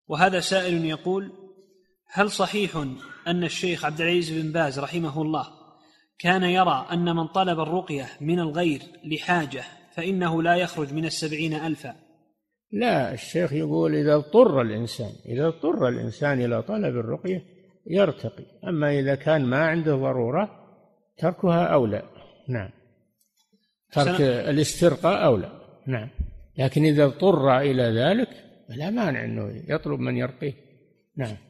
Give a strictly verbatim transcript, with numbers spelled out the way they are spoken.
وهذا سائل يقول: هل صحيح أن الشيخ عبد العزيز بن باز رحمه الله كان يرى أن من طلب الرقية من الغير لحاجة فإنه لا يخرج من السبعين ألفا؟ لا، الشيخ يقول إذا اضطر الإنسان إذا اضطر الإنسان إلى طلب الرقية يرتقي، أما إذا كان ما عنده ضرورة تركها أولى. نعم، ترك سنة. الاسترقاء أولى. نعم، لكن إذا اضطر إلى ذلك فلا مانع أنه يطلب من يرقيه. نعم.